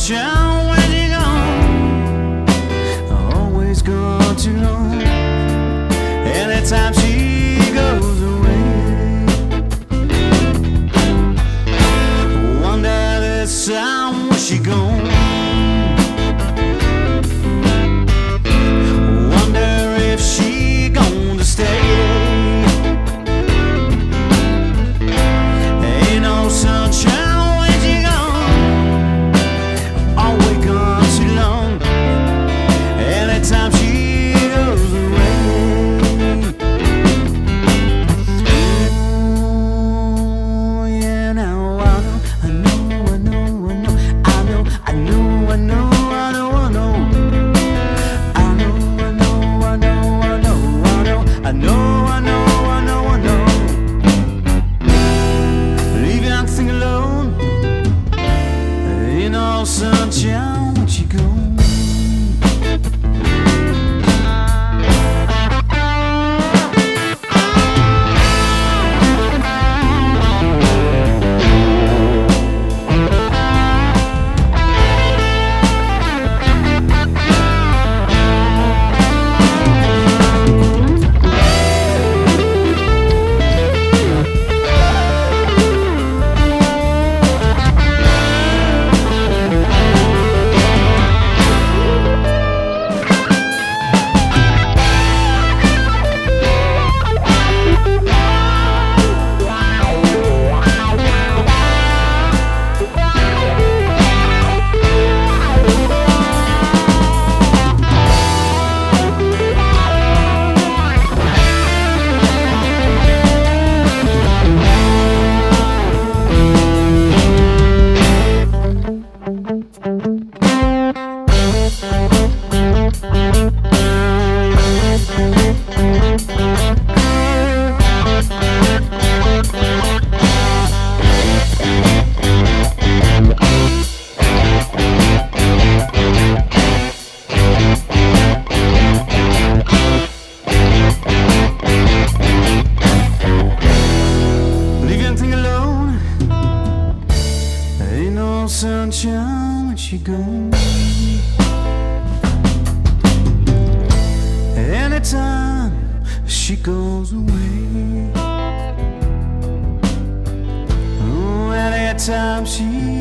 sunshine when you're gone. Always gone too long. Anytime she goes away, wonder this time was she gone. Wonder if she gonna stay. Ain't no sunshine when she gone. Always gone too long. Anytime she goes away. Oh yeah, now I know, I know, I know, I know, I know, I know, I know, I know, I know, I know, I know, I know, I know, I know, I know, I know. Leave young thing alone. Ain't no sunshine when she gone. Sunshine when she gone. Anytime she goes away. Oh, anytime she